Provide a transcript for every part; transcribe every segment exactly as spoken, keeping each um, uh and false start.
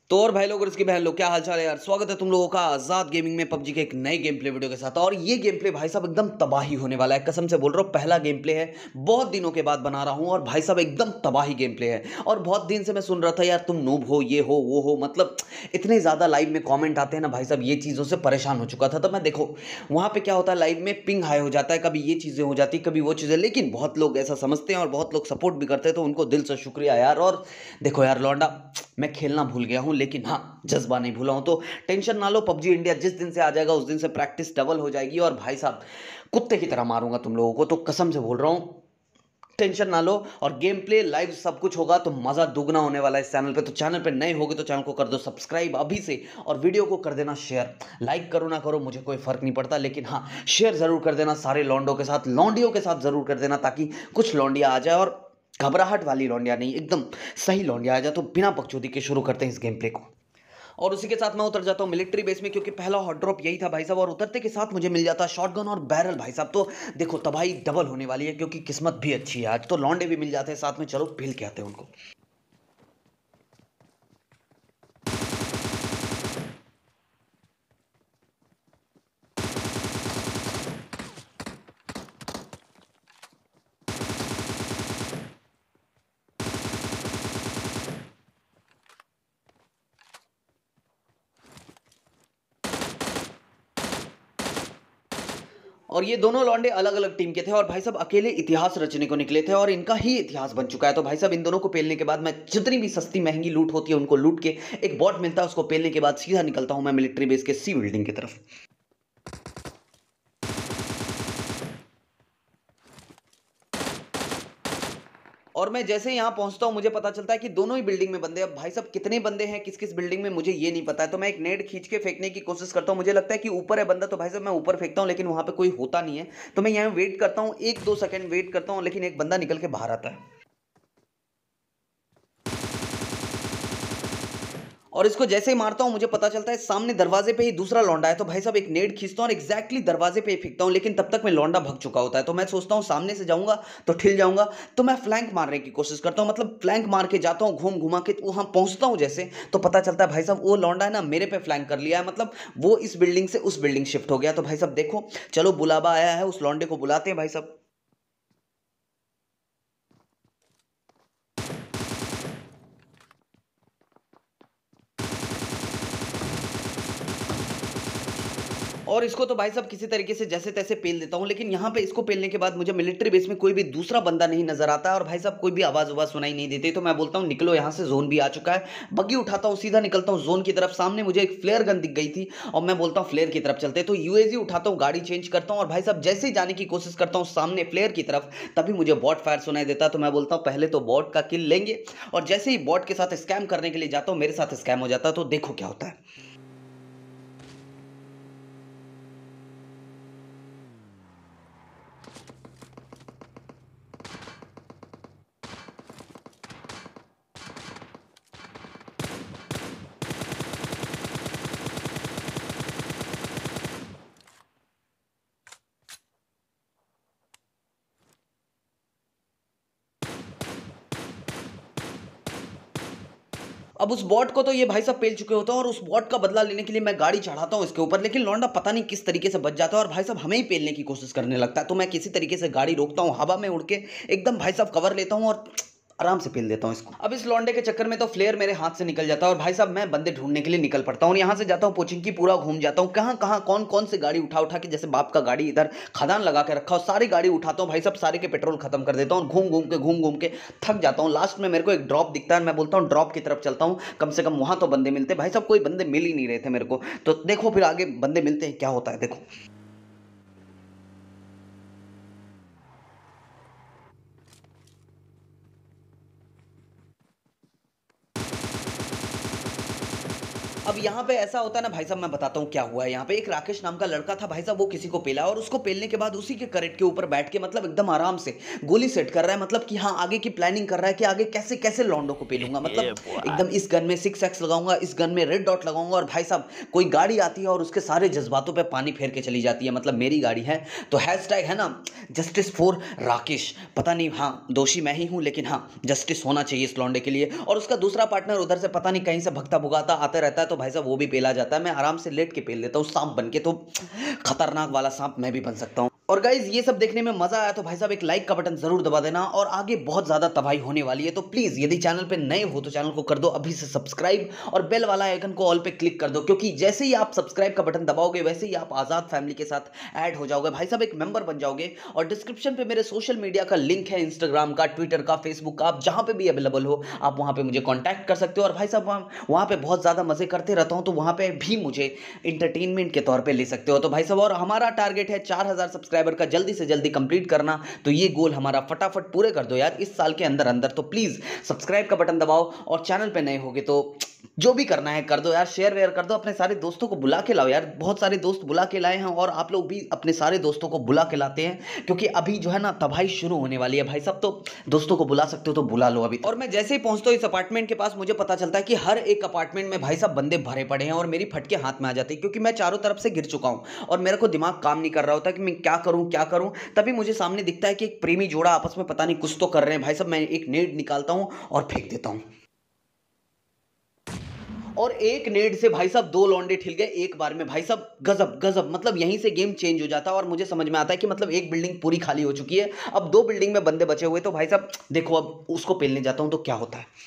तो और भाई लोग और इसकी बहन लोग, क्या हालचाल है यार। स्वागत है तुम लोगों का आजाद गेमिंग में पबजी के एक नए गेम प्ले वीडियो के साथ। और ये गेम प्ले भाई साहब एकदम तबाही होने वाला है, कसम से बोल रहा हूँ। पहला गेम प्ले है, बहुत दिनों के बाद बना रहा हूँ और भाई साहब एकदम तबाही गेम प्ले है। और बहुत दिन से मैं सुन रहा था यार तुम नूब हो, ये हो वो हो, मतलब इतने ज़्यादा लाइव में कॉमेंट आते हैं ना भाई साहब, ये चीज़ों से परेशान हो चुका था। तो मैं देखो वहाँ पे क्या होता है, लाइव में पिंग हाई हो जाता है, कभी ये चीज़ें हो जाती, कभी वो चीज़ें, लेकिन बहुत लोग ऐसा समझते हैं और बहुत लोग सपोर्ट भी करते हैं, तो उनको दिल से शुक्रिया यार। और देखो यार लौंडा, मैं खेलना भूल गया हूँ लेकिन हाँ जज्बा नहीं भूला हूँ। तो टेंशन ना लो, पबजी इंडिया जिस दिन से आ जाएगा उस दिन से प्रैक्टिस डबल हो जाएगी और भाई साहब कुत्ते की तरह मारूंगा तुम लोगों को, तो कसम से बोल रहा हूँ टेंशन ना लो। और गेम प्ले लाइव सब कुछ होगा तो मजा दुगना होने वाला है इस चैनल पे। तो चैनल पे नए होगे तो चैनल को कर दो सब्सक्राइब अभी से, और वीडियो को कर देना शेयर। लाइक करो ना करो मुझे कोई फर्क नहीं पड़ता, लेकिन हाँ शेयर जरूर कर देना सारे लौंडों के साथ, लौंडियों के साथ जरूर कर देना, ताकि कुछ लौंडिया आ जाए, और घबराहट वाली लौंडिया नहीं, एकदम सही लौंडिया आ जाए। तो बिना बकचोदी के शुरू करते हैं इस गेम प्ले को। और उसी के साथ मैं उतर जाता हूँ मिलिट्री बेस में, क्योंकि पहला हॉट ड्रॉप यही था भाई साहब। और उतरते के साथ मुझे मिल जाता शॉटगन और बैरल भाई साहब। तो देखो तबाही डबल होने वाली है, क्योंकि किस्मत भी अच्छी है आज। तो लौंडे भी मिल जाते हैं साथ में, चलो पेल के आते हैं उनको। और ये दोनों लौंडे अलग अलग टीम के थे और भाई साहब अकेले इतिहास रचने को निकले थे, और इनका ही इतिहास बन चुका है। तो भाई साहब इन दोनों को पेलने के बाद मैं जितनी भी सस्ती महंगी लूट होती है उनको लूट के, एक बॉट मिलता है उसको पेलने के बाद सीधा निकलता हूं मैं मिलिट्री बेस के सी बिल्डिंग की तरफ। और मैं जैसे ही यहाँ पहुंचता हूँ मुझे पता चलता है कि दोनों ही बिल्डिंग में बंदे। अब भाई साहब कितने बंदे हैं किस किस बिल्डिंग में मुझे ये नहीं पता है। तो मैं एक नेट खींच के फेंकने की कोशिश करता हूँ, मुझे लगता है कि ऊपर है बंदा, तो भाई साहब मैं ऊपर फेंकता हूँ, लेकिन वहां पे कोई होता नहीं है। तो मैं यहाँ वेट करता हूँ, एक दो सेकंड वेट करता हूँ, लेकिन एक बंदा निकल के बाहर आता है। और इसको जैसे ही मारता हूं मुझे पता चलता है सामने दरवाजे पे ही दूसरा लौंडा है। तो भाई साहब एक नेट खींचता हूं और एग्जैक्टली दरवाजे पे ही फेंकता हूं, लेकिन तब तक मैं लौंडा भग चुका होता है। तो मैं सोचता हूं सामने से जाऊंगा तो ठिल जाऊंगा, तो मैं फ्लैंक मारने की कोशिश करता हूं, मतलब फ्लैंक मार के जाता हूं घूम घुमा के, वहां पहुंचता हूं जैसे, तो पता चलता है भाई साहब वो लौंडा है ना मेरे पे फ्लैंक कर लिया है, मतलब वो इस बिल्डिंग से उस बिल्डिंग शिफ्ट हो गया। तो भाई साहब देखो, चलो बुलावा आया है, उस लौंडे को बुलाते हैं भाई साहब। और इसको तो भाई साहब किसी तरीके से जैसे तैसे पेल देता हूँ, लेकिन यहाँ पे इसको पेलने के बाद मुझे मिलिट्री बेस में कोई भी दूसरा बंदा नहीं नजर आता है, और भाई साहब कोई भी आवाज आवाज सुनाई नहीं देती। तो मैं बोलता हूँ निकलो यहाँ से, जोन भी आ चुका है। बग्गी उठाता हूँ, सीधा निकलता हूँ जोन की तरफ। सामने मुझे एक फ्लेयर गन दिख गई थी और मैं बोलता हूँ फ्लेयर की तरफ चलते। तो यूएजी उठाता हूँ, गाड़ी चेंज करता हूँ, और भाई साहब जैसे ही जाने की कोशिश करता हूँ सामने फ्लेयर की तरफ, तभी मुझे बॉट फायर सुनाई देता है। तो मैं बोलता हूँ पहले तो बॉट का किल लेंगे, और जैसे ही बॉट के साथ स्कैम करने के लिए जाता हूँ मेरे साथ स्कैम हो जाता है। तो देखो क्या होता है। अब उस बॉट को तो ये भाई साहब पेल चुके होते हैं, और उस बॉट का बदला लेने के लिए मैं गाड़ी चढ़ाता हूँ इसके ऊपर, लेकिन लौंडा पता नहीं किस तरीके से बच जाता है और भाई साहब हमें ही पेलने की कोशिश करने लगता है। तो मैं किसी तरीके से गाड़ी रोकता हूँ, हवा में उड़ के एकदम भाई साहब कवर लेता हूँ और आराम से पेल देता हूँ इसको। अब इस लौंडे के चक्कर में तो फ्लेयर मेरे हाथ से निकल जाता है, और भाई साहब मैं बंदे ढूंढने के लिए निकल पड़ता हूँ, और यहाँ से जाता हूँ पोचिंकी, पूरा घूम जाता हूँ, कहाँ कहाँ कौन कौन से गाड़ी उठा उठा के, जैसे बाप का गाड़ी इधर खदान लगा के रखा हो, सारी गाड़ी उठाता हूँ भाई साहब, सारे के पेट्रोल खत्म कर देता हूँ, घूम घूम के घूम घूम के थक जाता हूँ। लास्ट में मेरे को एक ड्रॉप दिखता है, मैं बोलता हूँ ड्रॉप की तरफ चलता हूँ, कम से कम वहां तो बंदे मिलते। भाई साहब कोई बंदे मिल ही नहीं रहे थे मेरे को। तो देखो फिर आगे बंदे मिलते हैं क्या होता है, देखो। अब यहाँ पे ऐसा होता है ना भाई साहब, मैं बताता हूँ क्या हुआ है। यहाँ पे एक राकेश नाम का लड़का था भाई साहब, वो किसी को पेला और उसको पेलने के बाद उसी के करेट के ऊपर बैठ के मतलब एकदम आराम से गोली सेट कर रहा है, मतलब कि हाँ आगे की प्लानिंग कर रहा है कि आगे कैसे कैसे लॉन्डो को पेलूंगा, मतलब एकदम इस गन में सिक्स एक्स लगाऊंगा, इस गन में रेड डॉट लगाऊंगा। और भाई साहब कोई गाड़ी आती है और उसके सारे जज्बातों पे पानी फेर के चली जाती है, मतलब मेरी गाड़ी है तो हैशटैग है ना जस्टिस फॉर राकेश। पता नहीं, हाँ दोषी मैं ही हूँ, लेकिन हाँ जस्टिस होना चाहिए इस लौंडे के लिए। और उसका दूसरा पार्टनर उधर से पता नहीं कहीं से भगता भुगाता आते रहता है, तो भाई साहब वो भी पेला जाता है। मैं आराम से लेट के पेल लेता हूँ सांप बन के, तो खतरनाक वाला सांप मैं भी बन सकता हूँ। और गाइज ये सब देखने में मजा आया तो भाई साहब एक लाइक का बटन जरूर दबा देना, और आगे बहुत ज्यादा तबाही होने वाली है, तो प्लीज यदि चैनल पे नए हो तो चैनल को कर दो अभी से सब्सक्राइब, और बेल वाला आइकन को ऑल पे क्लिक कर दो, क्योंकि जैसे ही आप सब्सक्राइब का बटन दबाओगे वैसे ही आप आजाद फैमिली के साथ ऐड हो जाओगे भाई साहब, एक मेंबर बन जाओगे। और डिस्क्रिप्शन पे मेरे सोशल मीडिया का लिंक है, इंस्टाग्राम का, ट्विटर का, फेसबुक का, आप जहां पे भी अवेलेबल हो आप वहां पे मुझे कॉन्टैक्ट कर सकते हो। और भाई साहब वहां पे बहुत ज्यादा मजे करते रहता हूं, तो वहां पे भी मुझे इंटरटेनमेंट के तौर पे ले सकते हो। तो भाई साहब और हमारा टारगेट है चार हजार सब्सक्राइबर का जल्दी से जल्दी कंप्लीट करना, तो ये गोल हमारा फटाफट पूरे कर दो यार इस साल के अंदर अंदर। तो प्लीज सब्सक्राइब का बटन दबाओ, और चैनल पे नए होगे तो जो भी करना है कर दो यार, शेयर वेयर कर दो, अपने सारे दोस्तों को बुला के लाओ यार, बहुत सारे दोस्त बुला के लाए हैं, और आप लोग भी अपने सारे दोस्तों को बुला के लाते हैं, क्योंकि अभी जो है ना तबाही शुरू होने वाली है भाई साहब, तो दोस्तों को बुला सकते हो तो बुला लो अभी। और मैं जैसे ही पहुंचता हूं इस अपार्टमेंट के पास, मुझे पता चलता है कि हर एक अपार्टमेंट में भाई साहब बंदे भरे पड़े हैं, और मेरी फटके हाथ में आ जाती है, क्योंकि मैं चारों तरफ से गिर चुका हूं और मेरे को दिमाग काम नहीं कर रहा होता कि मैं क्या करूं क्या करूं। तभी मुझे सामने दिखता है कि एक प्रेमी जोड़ा आपस में पता नहीं कुछ तो कर रहे हैं भाई साहब। मैं एक नेड निकालता हूं और फेंक देता हूं, और एक नेड से भाई साहब दो लौंडे ठिल गए एक बार में भाई साहब। गजब गजब, मतलब यहीं से गेम चेंज हो जाता है, और मुझे समझ में आता है कि मतलब एक बिल्डिंग पूरी खाली हो चुकी है, अब दो बिल्डिंग में बंदे बचे हुए। तो भाई साहब देखो अब उसको पेलने जाता हूं तो क्या होता है।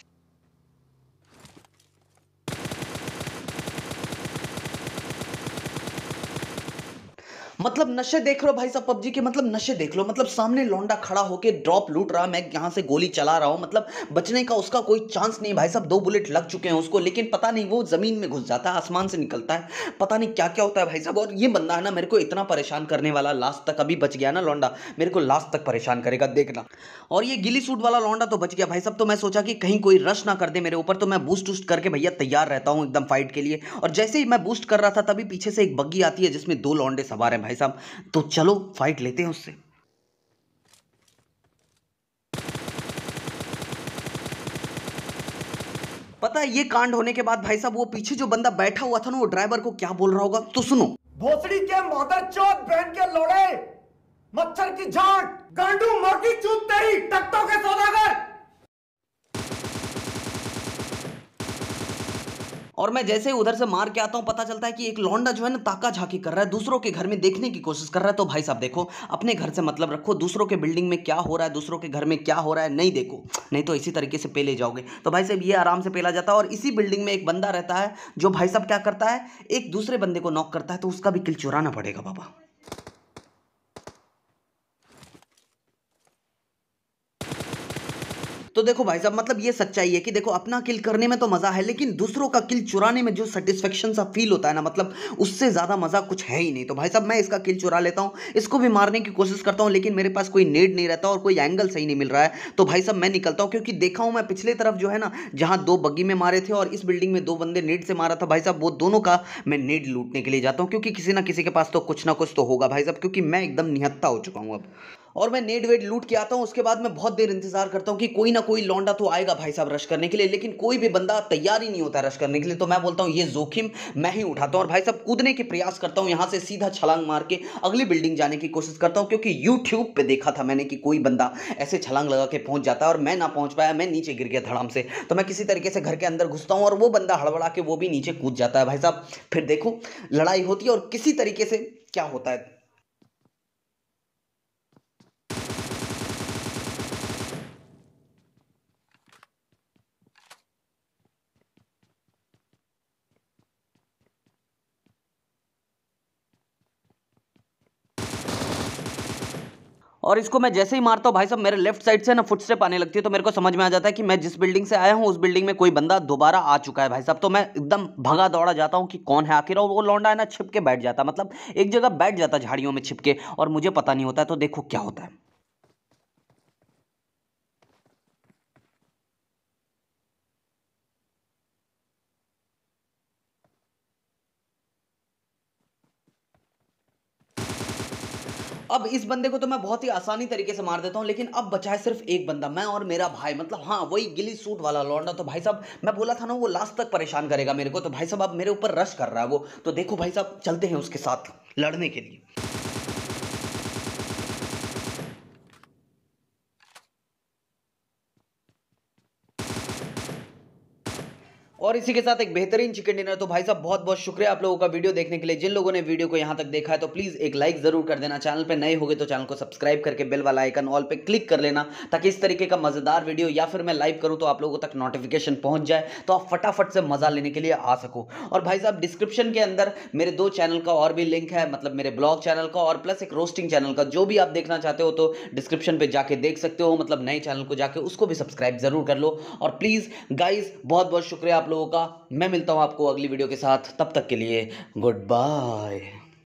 मतलब नशे देख लो भाई साहब पबजी के, मतलब नशे देख लो, मतलब सामने लौंडा खड़ा होके ड्रॉप लूट रहा, मैं यहां से गोली चला रहा हूं, मतलब बचने का उसका कोई चांस नहीं भाई साहब। दो बुलेट लग चुके हैं उसको, लेकिन पता नहीं वो जमीन में घुस जाता है, आसमान से निकलता है, पता नहीं क्या क्या होता है भाई साहब। और ये बंदा है ना मेरे को इतना परेशान करने वाला, लास्ट तक अभी बच गया ना लौंडा, मेरे को लास्ट तक परेशान करेगा देखना। और ये गिली सूट वाला लौंडा तो बच गया भाई साहब, तो मैं सोचा कि कहीं कोई रश ना कर दे मेरे ऊपर, तो मैं बूस्ट वूस्ट करके भैया तैयार रहता हूं एकदम फाइट के लिए। और जैसे ही मैं बूस्ट कर रहा था तभी पीछे से एक बग्गी आती है जिसमें दो लौंडे सवार हैं भाई साहब, तो चलो फाइट लेते हैं उससे। पता है ये कांड होने के बाद भाई साहब वो पीछे जो बंदा बैठा हुआ था ना, वो ड्राइवर को क्या बोल रहा होगा तो सुनो। भोसड़ी के मदर चौथ बहन के लोड़े, मच्छर की झांट, गांडू मोटी चूत तेरी, टकटों के सौदागर। और मैं जैसे ही उधर से मार के आता हूं पता चलता है कि एक लौंडा जो है ना ताका झाकी कर रहा है, दूसरों के घर में देखने की कोशिश कर रहा है। तो भाई साहब देखो अपने घर से मतलब रखो, दूसरों के बिल्डिंग में क्या हो रहा है, दूसरों के घर में क्या हो रहा है नहीं देखो, नहीं तो इसी तरीके से पेले जाओगे। तो भाई साहब ये आराम से पेला जाता है, और इसी बिल्डिंग में एक बंदा रहता है जो भाई साहब क्या करता है, एक दूसरे बंदे को नॉक करता है, तो उसका भी किल चुराना पड़ेगा बाबा। तो देखो भाई साहब मतलब ये सच्चाई है कि देखो अपना किल करने में तो मजा है, लेकिन दूसरों का किल चुराने में जो सेटिस्फेक्शन सा फील होता है ना, मतलब उससे ज्यादा मजा कुछ है ही नहीं। तो भाई साहब मैं इसका किल चुरा लेता हूं, इसको भी मारने की कोशिश करता हूं, लेकिन मेरे पास कोई नेड नहीं रहता और कोई एंगल सही नहीं मिल रहा है। तो भाई साहब मैं निकलता हूं, क्योंकि देखा हूं मैं पिछले तरफ जो है ना जहां दो बग्गी में मारे थे और इस बिल्डिंग में दो बंदे नेड से मारा था भाई साहब, वो दोनों का मैं नेड लूटने के लिए जाता हूं, क्योंकि किसी ना किसी के पास तो कुछ ना कुछ तो होगा भाई साहब, क्योंकि मैं एकदम निहत्ता हो चुका हूं अब। और मैं नेड वेड लूट के आता हूं, उसके बाद मैं बहुत देर इंतजार करता हूं कि कोई ना कोई लौंडा तो आएगा भाई साहब रश करने के लिए, लेकिन कोई भी बंदा तैयार ही नहीं होता रश करने के लिए। तो मैं बोलता हूं ये जोखिम मैं ही उठाता हूं, और भाई साहब कूदने के प्रयास करता हूं, यहां से सीधा छलांग मार के अगली बिल्डिंग जाने की कोशिश करता हूं, क्योंकि यूट्यूब पे देखा था मैंने कि कोई बंदा ऐसे छलांग लगा के पहुंच जाता है, और मैं ना पहुंच पाया, मैं नीचे गिर गया धड़ाम से। तो मैं किसी तरीके से घर के अंदर घुसता हूं, और वो बंदा हड़बड़ा के वो भी नीचे कूद जाता है भाई साहब। फिर देखो लड़ाई होती है, और किसी तरीके से क्या होता है। और इसको मैं जैसे ही मारता हूँ भाई साहब मेरे लेफ्ट साइड से ना फुटस्टेप आने लगती है, तो मेरे को समझ में आ जाता है कि मैं जिस बिल्डिंग से आया हूँ उस बिल्डिंग में कोई बंदा दोबारा आ चुका है भाई साहब। तो मैं एकदम भगा दौड़ा जाता हूँ कि कौन है आखिर, और वो लौंडा है ना छिप के बैठ जाता, मतलब एक जगह बैठ जाता झाड़ियों में छिप के, और मुझे पता नहीं होता है। तो देखो क्या होता है। अब इस बंदे को तो मैं बहुत ही आसानी तरीके से मार देता हूं, लेकिन अब बचा है सिर्फ एक बंदा, मैं और मेरा भाई, मतलब हाँ वही गिली सूट वाला लौंडा। तो भाई साहब मैं बोला था ना वो लास्ट तक परेशान करेगा मेरे को, तो भाई साहब अब मेरे ऊपर रश कर रहा है वो। तो देखो भाई साहब चलते हैं उसके साथ लड़ने के लिए। और इसी के साथ एक बेहतरीन चिकन डिनर। तो भाई साहब बहुत बहुत शुक्रिया आप लोगों का वीडियो देखने के लिए। जिन लोगों ने वीडियो को यहाँ तक देखा है तो प्लीज़ एक लाइक ज़रूर कर देना। चैनल पे नए होगे तो चैनल को सब्सक्राइब करके बेल वाला आइकन ऑल पे क्लिक कर लेना, ताकि इस तरीके का मज़ेदार वीडियो या फिर मैं लाइव करूँ तो आप लोगों तक नोटिफिकेशन पहुँच जाए, तो आप फटाफट से मज़ा लेने के लिए आ सको। और भाई साहब डिस्क्रिप्शन के अंदर मेरे दो चैनल का और भी लिंक है, मतलब मेरे ब्लॉग चैनल का और प्लस एक रोस्टिंग चैनल का। जो भी आप देखना चाहते हो तो डिस्क्रिप्शन पर जाके देख सकते हो, मतलब नए चैनल को जाके उसको भी सब्सक्राइब ज़रूर कर लो। और प्लीज़ गाइज बहुत बहुत शुक्रिया आप लोगों का। मैं मिलता हूं आपको अगली वीडियो के साथ, तब तक के लिए गुड बाय।